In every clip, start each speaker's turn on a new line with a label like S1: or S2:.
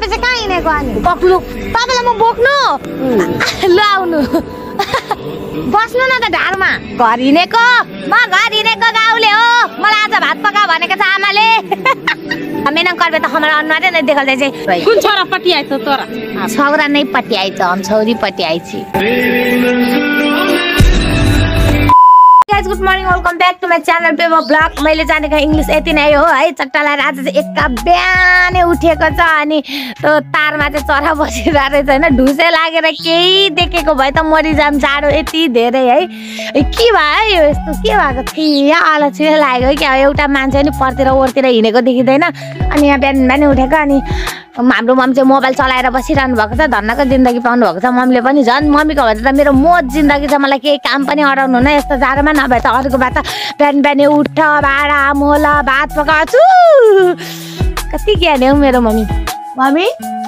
S1: तपाईँ चाहिँ कहाँ हिँडेको अनि
S2: पक्लु
S1: तपाईँलाई म बोक्नु ल आउनु बस्नु न त ढाडमा घर हिँडेको म घर हिँडेको गाउँले हो मलाई आज भात पका भनेको छ आमाले मैंने कर तो हमारा अनुवाद नहीं देखल जाय छै
S2: कुन छोरा पटी आइ त तोरा
S1: छोरा नहीं पटी आइ छ हम छोरी पटी आइ छी guys good morning welcome back to my channel Pema blog मैले जानेको इंग्लिश यति नै हो है चट्टा लाएर आज चाहिँ एकका बिहानै उठेको छ अनि त्यो तारमा चाहिँ चरा बसिरहेको रहेछ हैन ढुसे लागेर केही देखेको भए त मरिजाम जाडो यति धेरै है के भयो यस्तो के भएको थियो अलछिलो लाग्यो कि एउटा मान्छे नि परतिर ओरतिर हिँडेको देखिदैन अनि यहाँ बिहान बिहानै उठेको अनि हाम्रो मम्मी चाहिँ मोबाइल चलाएर बसिरहनु भएको छ धन्नको जिन्दगी पाउनु भएको छ मम्मीले पनि झन् मम्मीको भए त मेरो मोज जिन्दगी छ मलाई केही काम पनि अराउनु न यस्तो जाडोमा नभए त अरूको भए त बिहान बिहानै उठ भाडा मोल भात पकाउँछु कति ज्ञानी हौ मेरो मम्मी मम्मी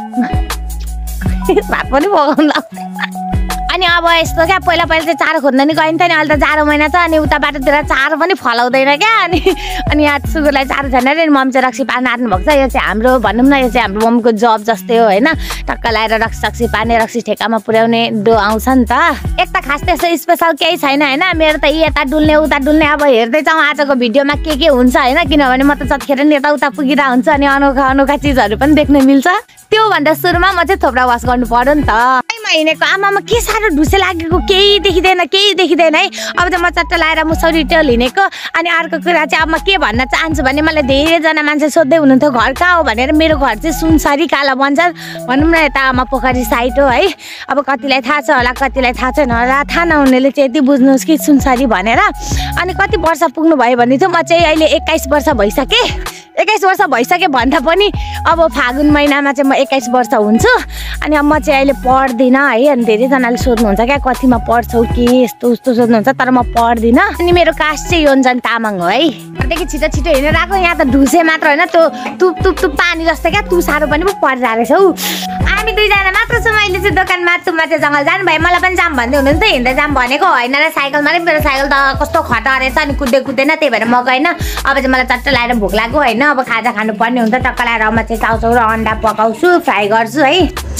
S1: भात पनि पकाउनु अनि अब यस्तो क्या पहिला चाहिँ चारो खोज्न नि गइन्थ्यो नि अहिले त जाडो महिना छ अनि उता बाटोतिर चारो पनि फलाउँदैन क्या अनि यहाँ सुगुरलाई चारो छैन रे मम्मी चाहिँ रक्सी पार्न आँट्नु भएको छ यो चाहिँ हाम्रो भनौँ न यो चाहिँ हाम्रो मम्मीको जब जस्तै हो होइन टक्क लगाएर रक्सी पार्ने रक्सी ठेकामा पुर्याउने डो आउँछ नि त एक त खास त्यस्तो स्पेसल केही छैन होइन मेरो त यता डुल्ने उता डुल्ने अब हेर्दै जाउँ आजको भिडियोमा के हुन्छ होइन किनभने म त जतिखेर नि यता उता पुगिरहेको हुन्छ अनि अनोखा अनोखा चिजहरू पनि देख्न मिल्छ त्योभन्दा सुरुमा म चाहिँ थोप्रा वास गर्नु पर्यो नि त हिँडेको आमामा के साह्रो ढुसे लागेको केही देखिँदैन है अब चाहिँ म चट्टा लाएर मुसौरी टेल हिँडेको अनि अर्को कुरा चाहिँ अब म के भन्न चाहन्छु भने मलाई धेरैजना मान्छे सोध्दै हुनुहुन्थ्यो घर कहाँ हो भनेर मेरो घर चाहिँ सुनसरी काला बन्जार भनौँ न यता आमा पोखरी साइड हो है अब कतिलाई थाहा छ होला कतिलाई थाहा छैन होला थाहा नहुनेले चाहिँ यति बुझ्नुहोस् कि सुनसरी भनेर अनि कति वर्ष पुग्नु भयो भने चाहिँ म चाहिँ अहिले 21 वर्ष भइसकेँ 21 वर्ष भइसक्यो भन्दा पनि अब फागुन महिनामा चाहिँ म 21 वर्ष हुन्छु अनि अब म चाहिँ अहिले पढ्दिनँ है अनि धेरैजनाले सोध्नुहुन्छ क्या कतिमा पढ्छौ के यस्तो उस्तो सोध्नुहुन्छ तर म पढ्दिनँ अनि मेरो कास्ट चाहिँ योन्जन तामाङ हो है घरदेखि छिटो छिटो हिँडेर आएको यहाँ त ढुसे मात्र होइन त्यो तुप पानी जस्तो क्या तुसारो पनि परिरहेको रहेछ हौ हामी दुईजना मात्र छौँ अहिले चाहिँ दोकानमा तुमाचे जङ्गल जानु भयो मलाई पनि जाम भन्दै हुनुहुन्थ्यो हिँड्दै जाम भनेको होइन र साइकलमा नै मेरो साइकल त कस्तो खटा रहेछ अनि कुद्दैन त्यही भएर म गएन अब चाहिँ मलाई चट्ट लाएर भोक लाग्यो होइन अब खाजा खानुपर्ने हुन्छ टक्क लाएर म चाहिँ चाउचाउ र अन्डा पकाउँछु फ्राई गर्छु है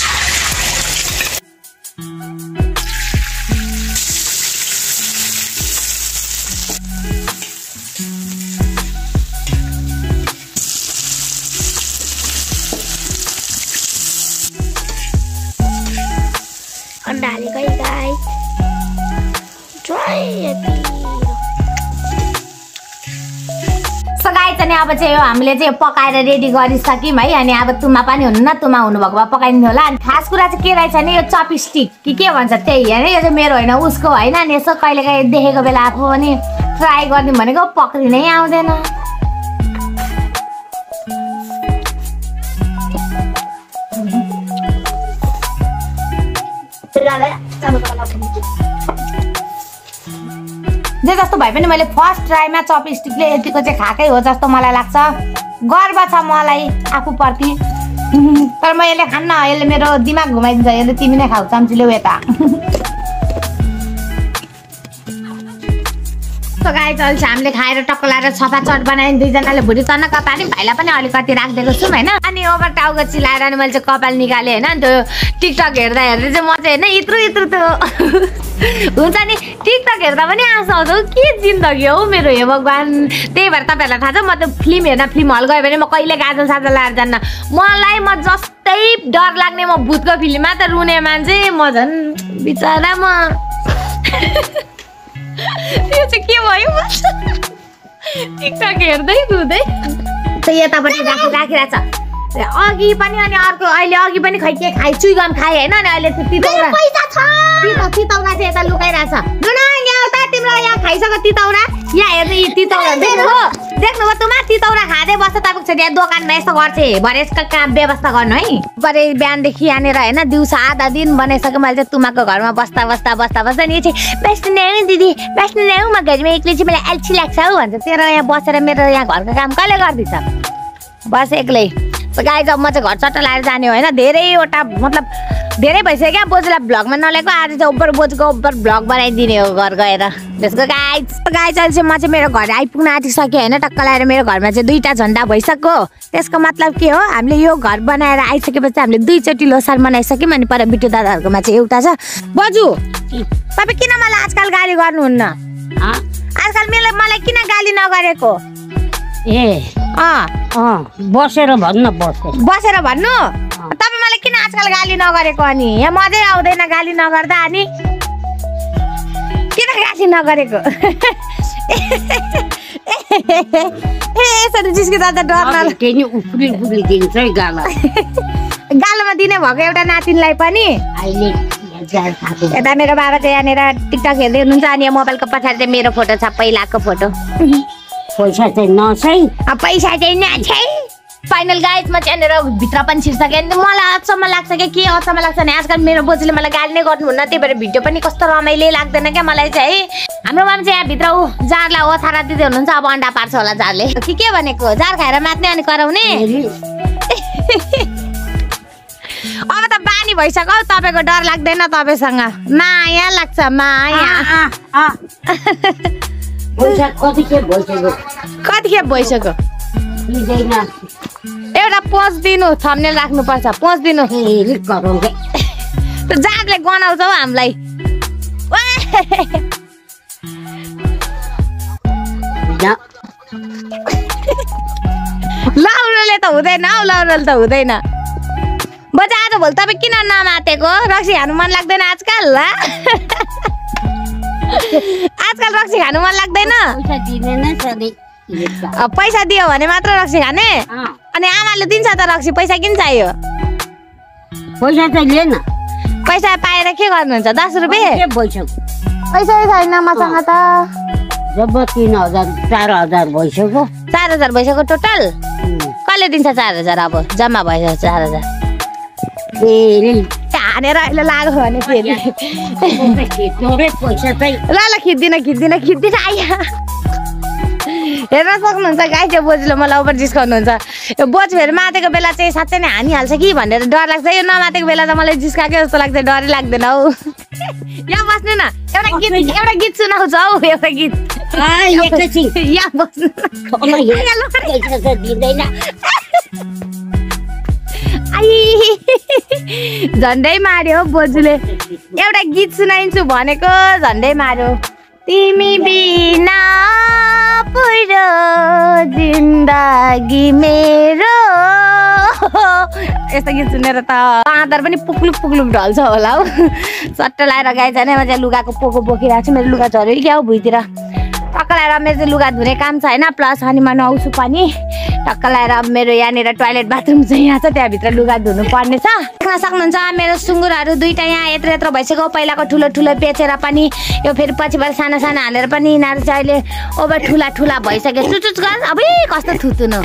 S1: अंडा हालेको है गाइस सो गाइस अनि अब चाहिँ हामीले चाहिँ पकाएर रेडी गरिसक्यौँ है अनि अब तुमा पनि हुनु न तुमा हुनुभएको भए पकाइदिनु होला अनि खास कुरा चाहिँ के रहेछ भने यो चपस्टिक के भन्छ त्यही होइन यो चाहिँ मेरो होइन उसको होइन अनि यसो कहिलेकाहीँ देखेको बेला आफू पनि ट्राई गरिदिउँ भनेको पक्रिनै आउँदैन जे जस्तो भए पनि मैले फर्स्ट ट्राईमा चपस्टिकले यतिको चाहिँ खाएकै हो जस्तो मलाई लाग्छ गर्व छ मलाई आफूप्रति तर म यसले खान्न यसले मेरो दिमाग घुमाइदिन्छ यसले तिमी नै खाऊ चम्चीले यता गाइस अहिले हामीले खाएर टक्क लाएर सफा चट बनायौँ दुईजनाले भुँडी तन्न कपाल्यौँ भाइलाई पनि अलिकति राखिदिएको छौँ होइन अनि ओभर टाउको चिलाएर अनि मैले चाहिँ कपाल निकालेँ होइन त्यो टिकटक हेर्दा चाहिँ म चाहिँ होइन इत्रु त्यो हुन्छ नि टिकटक हेर्दा पनि आँसु आउँछ के जिन्दगी हो मेरो हे भगवान् त्यही भएर तपाईँहरूलाई थाहा छ म त फिल्म हेर्न फिल्म हल गयो भने म कहिले गाजल साजल लाएर जान्न मलाई म जस्तै डर लाग्ने म भूतको फिल्ममा त रुने मान्छे म झन् बिचरा म यो चाहिँ के भयो टिकटक हेर्दै धुँदै यतापट्टि राखिरहेको छ अघि पनि अनि अर्को अहिले अघि पनि खै के खाइ चुइगम खाएँ होइन अनि अहिले तितौरा तितौरा चाहिँ यता लुकाइरहेछ तिम्रो यहाँ खाइसक्यो तितौरा यहाँ हेर्नु तितौरा देख्नुभयो तुमा तितौरा खाँदै बस्छ तपाईँको छोरी यहाँ दोकानमा यस्तो गर्छ भरे यसको काम व्यवस्था गर्नु है परे बिहानदेखि यहाँनिर होइन दिउँसो आधा दिन बनाइसक्यो मैले चाहिँ तुमाको घरमा बस्दा नि चाहिँ बस्नु ल्याऊ दिदी बस्नु ल्याऊ म घरमा एक्लै चाहिँ मलाई अल्छी लाग्छ हौ भन्छ तेरो यहाँ बसेर मेरो यहाँ घरको काम कसले गर्दैछ बस एक्लै गाइज अब म चाहिँ घर चट्टा लाएर जाने हो होइन धेरैवटा मतलब धेरै भइसक्यो क्या बोजूलाई भ्लगमा नल्याएको आज चाहिँ ओभर बोजूको ओभर भ्लग बनाइदिने हो घर गएर त्यसको गाइज अहिले चाहिँ म चाहिँ मेरो घर आइपुग्न आँटिसकेँ होइन टक्क लगाएर मेरो घरमा चाहिँ 2टा झन्डा भइसक्यो त्यसको मतलब के हो हामीले यो घर बनाएर आइसकेपछि हामीले 2चोटि लोसार मनाइसक्यौँ अनि पर बिटु दादाहरूकोमा चाहिँ एउटा छ बोजू तपाईँ किन मलाई आजकल गाली गर्नुहुन्न आजकल मलाई किन गाली नगरेको
S2: बसेर भन्नु
S1: बसेर भन्नु तपाईँ मलाई किन आजकल गाली नगरेको अनि यहाँ मजै आउँदैन गाली नगर्दा अनि किन गाली नगरेको यसरी जिस्किँदा त डर गालोमा दिने भएको एउटा नातिनलाई पनि यता मेरो बाबा चाहिँ यहाँनिर टिकटक हेर्दै हुनुहुन्छ अनि मोबाइलको पछाडि चाहिँ मेरो फोटो छ पहिलाको फोटो
S2: पैसा चाहिँ
S1: नछै फाइनल गाइज म चाहिँ यहाँनिर भित्र पनि छिर्सकेँ अनि मलाई अचम्म लाग्छ क्या के अचम्म लाग्छ भने आजकल मेरो बोजूले मलाई गाली नै गर्नुहुन्न त्यही भएर भिडियो पनि कस्तो रमाइलो लाग्दैन क्या मलाई चाहिँ हाम्रो मामा चाहिँ यहाँभित्र जारलाई ओथारा दिँदै हुनुहुन्छ अब अन्डा पार्छ होला जारले के भनेको जार खाएर मात्ने अनि कराउने अब त बानी भइसक्यो तपाईँको डर लाग्दैन तपाईँसँग माया लाग्छ माया कतिखेप भइसक्यो एउटा पोज दिनु थम्बनेल राख्नुपर्छ पोज दिनु जातले गनाउँछ हौ हामीलाई लाउरोले त हुँदैन हौ लाउरोले त हुँदैन बजा आज भोलि तपाईँ किन नमातेको रक्सी खानु मन लाग्दैन आजकल आजकल रक्सी खानु मन लाग्दैन पैसा दियो भने मात्र रक्सी खाने अनि आमाले दिन्छ त रक्सी पैसा किन चाहियो
S2: पैसा चाहिँ लिएन
S1: पैसा पाएर के गर्नुहुन्छ 10 रुपियाँ पैसा छैन मसँग त
S2: जब 3000 4000 भइसक्यो
S1: 4000 भइसक्यो टोटल कसले दिन्छ 4000 अब जम्मा भइसक्यो 4000 हानेर अहिले लाग्यो भने फेरि ल खिच्दिन आइया हेर्न सक्नुहुन्छ गाई चाहिँ बोजूले मलाई ओभर जिस्काउनुहुन्छ यो बोजू फेरि मातेको बेला चाहिँ साँच्चै नै हानिहाल्छ कि भनेर डर लाग्छ यो नमातेको बेला त मलाई जिस्काकै जस्तो लाग्छ डरै लाग्दैन हौ यहाँ बस्नु न एउटा गीत सुनाउँछ हौ एउटा गीत यहाँ बस्नु झन्डै मार्यो बोजूले एउटा गीत सुनाइन्छु भनेको झन्डै मार्यो तिमी बिना पुरो जिन्दगी मेरो यस्तो गीत सुनेर त आधार पनि पुक्लुक ढल्छ होला हौ सट्ट लाएर गाई जाने म चाहिँ लुगाको पोको बोकिरहेको छु मेरो लुगा झऱ्यो क्या हौ भुइँतिर टक्क लाएर मेरो चाहिँ लुगा धुने काम छ होइन प्लस अनि म नुहाउँछु पनि टक्क लाएर अब मेरो यहाँनिर टोइलेट बाथरुम चाहिँ यहाँ छ त्यहाँभित्र लुगा धुनु पर्ने छ देख्न सक्नुहुन्छ मेरो सुँगुरहरू 2टा यहाँ यत्रो भइसक्यो पहिलाको ठुलो बेचेर पनि यो फेरि पछिबाट साना हालेर पनि यिनीहरू चाहिँ अहिले ओभर ठुला भइसक्यो चुचुच गर अब कस्तो थुतुनु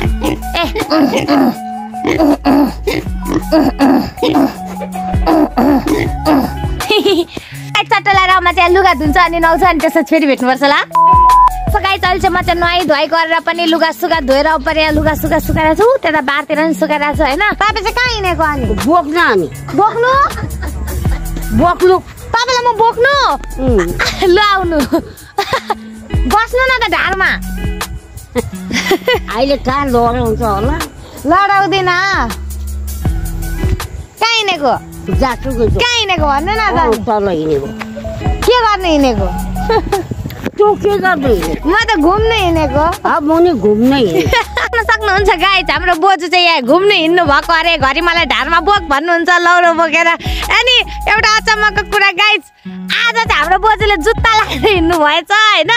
S1: चट्टा लाएर म चाहिँ लुगा धुन्छ अनि नुहाउँछ अनि त्यसपछि फेरि भेट्नुपर्छ ल गाई अहिले चाहिँ म चाहिँ नुहाई धुवाई गरेर पनि लुगा सुगा धोएर उपर यहाँ लुगा सुगा सुकाएर छु त्यता बारतिर पनि सुकाएर छु होइन तपाईँ चाहिँ कहाँ हिँडेको अनि बोक्नु तपाईँलाई म बोक्नु ल आउनु बस्नु न त ढाडमा
S2: अहिले कहाँ लडाउँछ होला
S1: लडाउँदिन कहाँ हिँडेको कहाँ हिँडेको भन्नु न त
S2: तल हिँडेको
S1: के गर्न हिँडेको
S2: के गर्दै
S1: म त घुम्न हिँडेको
S2: अब म नि घुम्न
S1: सक्नुहुन्छ गाइज हाम्रो बोजू चाहिँ यहाँ घुम्नु हिँड्नु भएको अरे घरि मलाई ढाडमा बोक भन्नुहुन्छ लौरो बोकेर अनि एउटा अचम्मको कुरा गाइज आज चाहिँ हाम्रो बोजूले जुत्ता लगाएर हिँड्नु भएछ होइन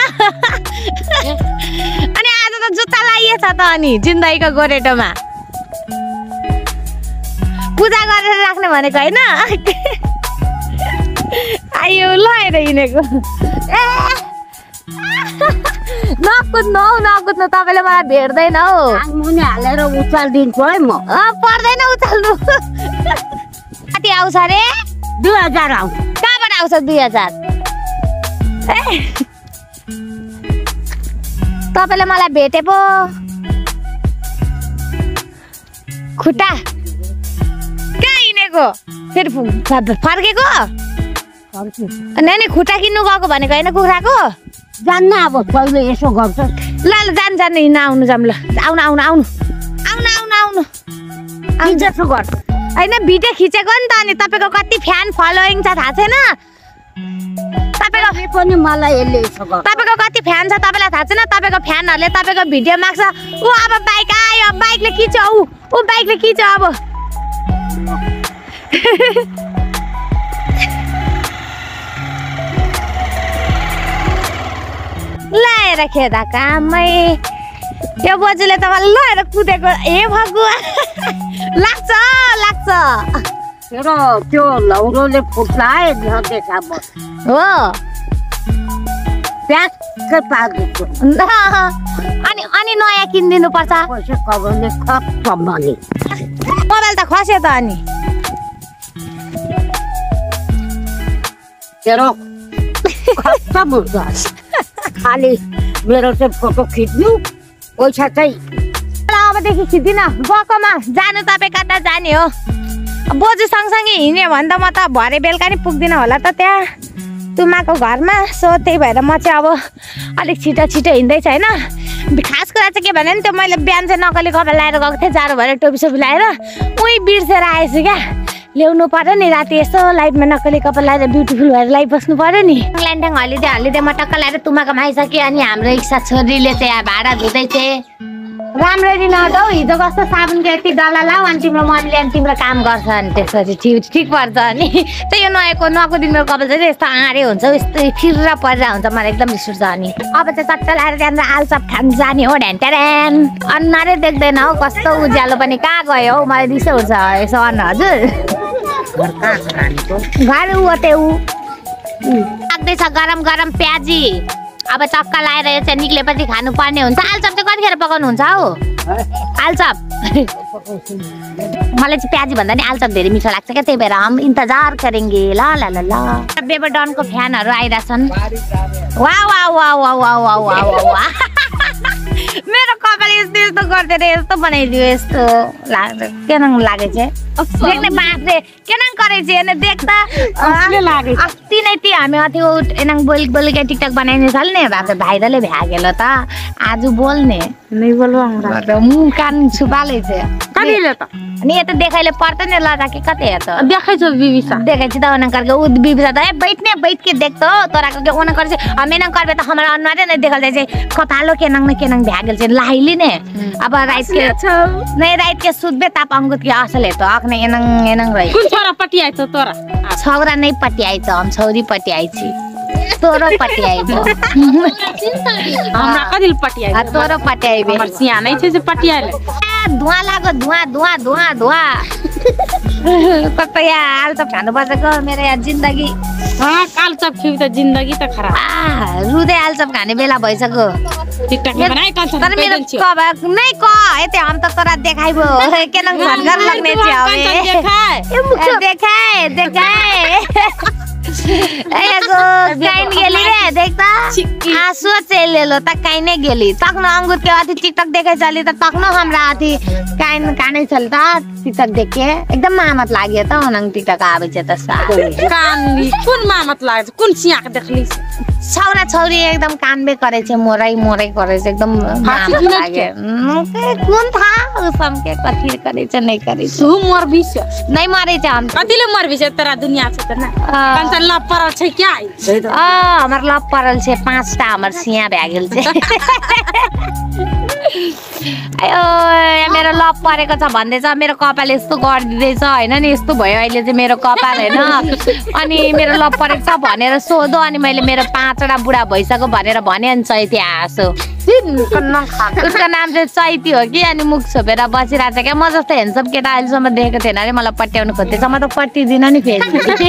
S1: अनि आज त जुत्ता लगाइएछ त अनि जिन्दगीको गोरेटोमा पूजा गरेर राख्ने भनेको होइन आयो लगाएर हिँडेको नकुद्नु तपाईँले मलाई भेट्दैन हौ
S2: मुनि हालेर उचालिदिन्छु है म
S1: पर्दैन उचाल्नु कति आउँछ अरे
S2: 2000 आउँछ
S1: कहाँबाट आउँछ 2000 तपाईँले मलाई भेटे पो खुट्टा कहाँ हिँडेको फेरि फर्केको नानी खुट्टा किन्नु गएको भनेको होइन कुखुराको
S2: जान्न अब पहिले यसो गर्छ
S1: ल जान हिँड्न आउनु जाऊँ ल आउनु
S2: जसो गर्छ
S1: होइन भिडियो खिचेको नि त अनि तपाईँको कति फ्यान फलोइङ छ थाहा छैन तपाईँको
S2: पनि मलाई यसले यसो गर्छ
S1: तपाईँको कति फ्यान छ तपाईँलाई थाहा छैन तपाईँको फ्यानहरूले तपाईँको भिडियो माग्छ ऊ अब बाइक आयो बाइकले खिच्यो ऊ बाइकले खिच्यो अब लाएर खेदा कामै यो बोजूले त लाएर कुदेको ए भगवान लाग्छ
S2: तेरो त्यो लौरोले फुट्लाए नदेखा
S1: हो
S2: प्याक्कै पारिदिएको
S1: अनि नयाँ किनिदिनु पर्छ
S2: पैसा कमाउने खत्तम भने
S1: मोबाइल त खस्यो त अनि
S2: तेरो खत्तम हुन्छ खाली मेरो चाहिँ फोटो खिच्नु पैसा चाहिँ
S1: अबदेखि खिच्दिन गएकोमा जानु तपाईँ कता जाने हो बोजू सँगसँगै हिँड्यो भने त म त भरे बेलुका नि पुग्दिनँ होला त त्यहाँ तुम्माको घरमा सो त्यही भएर म चाहिँ अब अलिक छिटो हिँड्दैछ होइन खास कुरा चाहिँ के भने नि त्यो मैले बिहान चाहिँ नक्कली कपडा लगाएर गएको थिएँ जाडो भएर टोपी लगाएर उही बिर्सेर आएछु क्या ल्याउनु पर्यो नि राति यस्तो लाइटमा नक्कली कपडा लगाएर ब्युटिफुल भएर लाइबस्नु पर्यो नि ल्यान्ड्याङ हलिडे म टक्क लगाएर तुम्माकोमा आइसकेँ अनि हाम्रो इच्छा छोरीले चाहिँ भाडा धुँदै थिएँ राम्ररी नधौ हिजो कस्तो साबुनको यति डल्ला लाऊ अनि तिम्रो मम्मीले अनि तिम्रो काम गर्छ अनि त्यसपछि ठिक पर्छ अनि त्यही यो नुहाएको दिन मेरो कपाल चाहिँ यस्तो आँडे हुन्छ यस्तो फिर्र परेर हुन्छ मलाई एकदम रिस उठ्छ अनि अब चाहिँ चट्ट लगाएर त्यहाँनिर आलुचप खानु जाने हो ढ्यान अनुहारै देख्दैन हौ कस्तो उज्यालो पनि कहाँ गयो हौ मलाई रिसै उठ्छ यसो अन्न हजुर घर लाग्दैछ गरम प्याजी अब चक्का लगाएर यो चाहिँ निक्लेपछि खानुपर्ने हुन्छ आलुचप चाहिँ कतिखेर पकाउनु हुन्छ हौ आलुचप मलाई चाहिँ प्याजी भन्दा नि आलुचप धेरै मिठो लाग्छ क्या त्यही भएर हम इन्तजार करेंगे ल बेबरडनको फ्यानहरू आइरहेछन् वा मेरो कपाल यस्तो गर्दै यस्तो बनाइदियो यस्तो केना लागे चाहिँ देख्ने बाँच्ने केना करे चाहिँ देख्दा अस्ति नै त्यो हामी त्यो एनाङ बोल टिकटक बनाइने थाल्ने भएको भाइरलले भ्यागेलो त आज बोल्ने नै बोल्नु मुख कान छुपाले चाहिँ कतिले त अनि ये तो देखाइले पर्दैन नि लजा के कतै हेर्छ देखाइछ बिबिसा देखाइछ त ओना करके उ बिबिसा त बैठ के देखतो तोरा के ओना करे हमें करबे त हमरा अनुहारे नै देखल जाय कतालो केनङ भ्यागेल चाहिँ लाइली ने अब राइट के सुतबे ताप अंगुत के असल हेतो अखने एनङ रही कुन छोरा पटी आइछ तोरा छोरा नै पटी आइछ हम छोरी पटी आइछि तोरो पटी आइबो हमरा कदिल पटी आइछ तोरो पटी आइबे हमर सिया नै छ जे पटी आइले धुवा लागो धुवा कतै आलुचप खानु पर्छ मेरो यहाँ जिन्दगी आलुचप खिउ त जिन्दगी त खराब रुदै आलुचप खाने बेला भइसक्यो टिकटक में बनाए कल तर मेरो कब नै क एते हम त तोरा देखाइबो केनङ घर लाग्ने छ हवे देखाए एगो काइन गेली रे देखता आसु चेलेलो त काइने गेली तक्न अंगुर के अथि टिकटक देखे चली त तक्न हमरा अथि काइन कानै चल त टिकटक देखे एकदम मामत लाग्यो त ओनङ टिकटक आबे छ त कानली कुन मामत लाग्छ कुन सियाक देखली छौरा छौरी एकदम कानबे करे छ मोरै करे छ एकदम मामत लाग्यो कुन था उसम के कथि करे छ नै करे छ तू मर बिस नै मरे छ हम कतिले मर बिस तोरा दुनिया छ त ना कंचन लप परल छ क्या हमर लप परल छ 5 टा हमर सिया भ्यागेल छ आयो मेरो लप परेको छ भन्दै छ मेरो कपाल यस्तो गर्दिदैछ हैन नि यस्तो भयो अहिले चाहिँ मेरो कपाल हैन अनि मेरो लप परेको छ भनेर सोधो अनि मैले मेरो 5 वटा बुढा भइसक्यो भनेर भने अनि चैती हाँसो उसको नाम चाहिँ चैती हो कि अनि मुख छोपेर बसिरहेछ क्या म जस्तो हेन्सम केटा अहिलेसम्म देखेको थिएन अरे मलाई पट्याउनु खोज्दैछ म त पट्टिदिन नि फेरि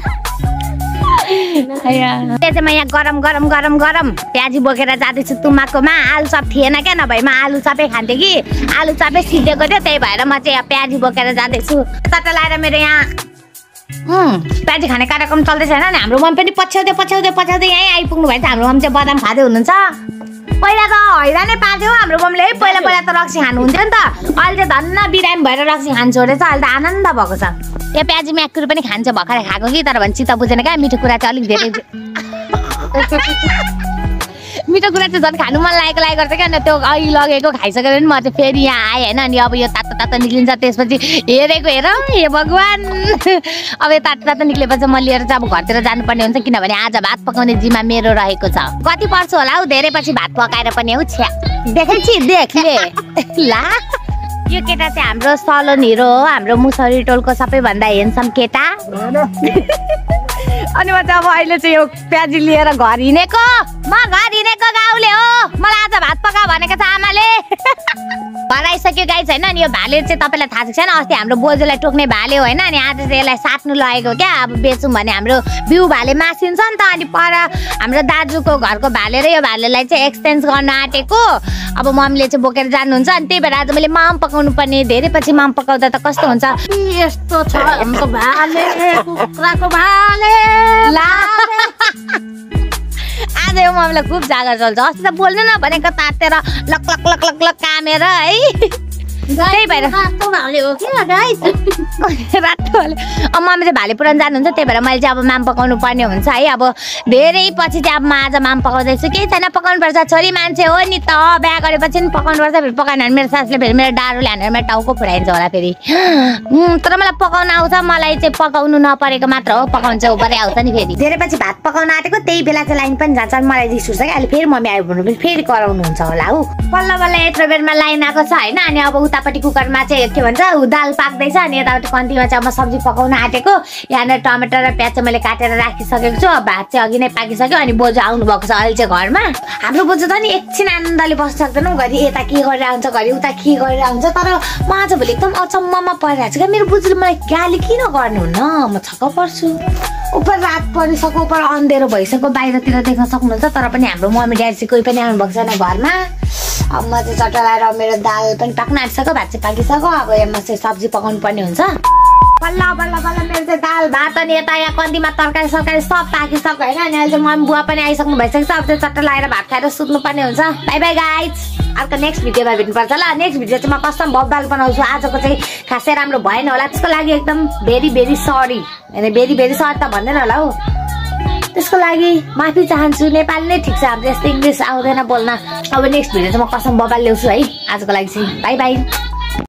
S1: म यहाँ गरम प्याजी बोकेर जाँदैछु तुम्माकोमा आलुचप थिएन क्या नभएमा आलुचपै खान्थेँ कि आलुचपै सिद्धेको थियो त्यही भएर म चाहिँ यहाँ प्याजी बोकेर जाँदैछु सट्ट लाएर मेरो यहाँ प्याजी खाने कार्यक्रम चल्दैछ होइन नि हाम्रो मम्मी पनि पछ्याउँदै यहीँ आइपुग्नु भएछ हाम्रो मम्मी चाहिँ बदाम खाँदै हुनुहुन्छ पहिला त हैरानै पार्थ्यो हाम्रो मम्मीले है पहिला त रक्सी खानुहुन्थ्यो नि त अहिले चाहिँ धन्न बिरामी भएर रक्सी खान छोडेछ अहिले त आनन्द भएको छ यो प्याजी म्याकुरी पनि खान्छ भर्खरै खाएको कि तर भने चित्त बुझेन क्या मिठो कुरा चाहिँ अलिक धेरै मिठो कुरा चाहिँ झन् खानु मन लागेको गर्छ क्या त्यो अघि लगेको खाइसकेर पनि म चाहिँ फेरि यहाँ आएँ होइन अनि अब यो तातो तातो निक्लिन्छ त्यसपछि हेरेको हेर हे भगवान् अब यो तातो तातो निक्लेपछि म लिएर चाहिँ अब घरतिर जानुपर्ने हुन्छ किनभने आज भात पकाउने जिम्मा मेरो रहेको छ कति पर्छ होला हौ धेरै पछि भात पकाएर पनि हौ छ्या देखेछि देखले ला यो केटा चाहिँ हाम्रो सलोन हिरो हो हाम्रो मुसरी टोलको सबैभन्दा हेन्सम केटा अनि म चाहिँ अब अहिले चाहिँ यो प्याजी लिएर घर हिँडेको म घर हिँडेको गाउँले हो मलाई आज भात पका भनेको छ आमाले घर आइसक्यो गाई छैन अनि यो भाले चाहिँ तपाईँलाई थाहा छ छैन अस्ति हाम्रो बोजूलाई टोक्ने भाले हो होइन अनि आज चाहिँ यसलाई साट्नु लगेको क्या अब बेचौँ भने हाम्रो बिउ भाले मासिन्छ नि त अनि पर हाम्रो दाजुको घरको भाले र यो भालेलाई चाहिँ एक्सचेन्ज गर्न आँटेको अब मम्मीले चाहिँ बोकेर जानुहुन्छ अनि त्यही भएर आज मैले माम पकाउनु पर्ने धेरै पछि माम पकाउँदा त कस्तो हुन्छ
S2: यस्तो छ हाम्रो भाले कुखुराको भाले
S1: ला आज यो मम्मीलाई खुब जागर चल्छ अस्ति त बोल्नु न भनेको तातेर लक लक लक लक लक कामेर है त्यही भएर
S2: रातो भाले हो क्या गाइस
S1: रातो भाले अब मम्मी चाहिँ भाले पुरान जानुहुन्छ त्यही भएर मैले चाहिँ अब माम पकाउनु पर्ने हुन्छ है अब धेरै पछि चाहिँ अब म आज माम पकाउँदैछु केही छैन पकाउनु पर्छ छोरी मान्छे हो नि त बिहा गरेपछि पनि पकाउनु पर्छ फेरि पकाएन भने मेरो सासले फेरि मेरो डारोले हानेर मेरो टाउको फुराइन्छ होला फेरि तर मलाई पकाउन आउँछ मलाई चाहिँ पकाउनु नपरेको मात्र हो पकाउनु चाहिँ उपरै आउँछ नि फेरि धेरै पछि भात पकाउन आँटेको त्यही बेला चाहिँ लाइन पनि जान्छ मलाई रिस उठ्छ क्या अहिले फेरि मम्मी आयो भने पनि फेरि कराउनु हुन्छ होला हौ बल्ल बल्ल यत्रो बेरमा लाइन आएको छ होइन अनि अब उतापट्टि कुकरमा चाहिँ के भन्छ दाल पाक्दैछ अनि यतापट्टि कन्तीमा चाहिँ अब सब्जी पकाउन आँटेको यहाँनिर टमाटर र प्याज चाहिँ मैले काटेर राखिसकेको छु भात चाहिँ अघि नै पाकिसक्यो अनि बोजू आउनु भएको छ अहिले चाहिँ घरमा हाम्रो बोजू त नि एकछिन आनन्दले बस्न सक्दैन घरि यता के गरेर आउँछ घरि उता के गरेर आउँछ तर म आज भोलि एकदम अचम्ममा परिरहेको छु क्या मेरो बोजूले मलाई गाली किन गर्नुहुन्न म छक्क पर्छु उपर रात परिसक्यो उपर अँधेरो भइसक्यो बाहिरतिर देख्न सक्नुहुन्छ तर पनि हाम्रो मम्मी ड्याडी चाहिँ कोही पनि आउनु भएको छैन घरमा अब म चाहिँ चट्टा लाएर मेरो दाल पनि पाक्न आँटिसक्यो भात चाहिँ पाकिसक्यो अब यहाँ चाहिँ सब्जी पकाउनु पर्ने हुन्छ बल्ल बल्ल बल्ल मेरो चाहिँ दाल भात अनि यता यहाँ कन्तीमा तरकारी सरकारी सब पाकिसक्यो होइन अनि अहिले चाहिँ मम्मी बुवा पनि आइसक्नु भइसकेको छ अब चाहिँ चट्टा लाएर भात खाएर सुत्नु पर्ने हुन्छ बाई बाई गाइज अर्को नेक्स्ट भिडियोमा भेट्नुपर्छ ल नेक्स्ट भिडियो चाहिँ म कस्टम भब्बाल बनाउँछु आजको चाहिँ खासै राम्रो भएन होला त्यसको लागि एकदम भेरी भेरी सरी होइन भेरी भेरी सरी त भन्दैन होला हौ त्यसको लागि माफी चाहन्छु नेपाली नै ठिक छ हाम्रो यस्तो इङ्ग्लिस आउँदैन बोल्न अब नेक्स्ट भिडियो चाहिँ म कसम बबाल ल्याउँछु है आजको लागि चाहिँ बाई बाई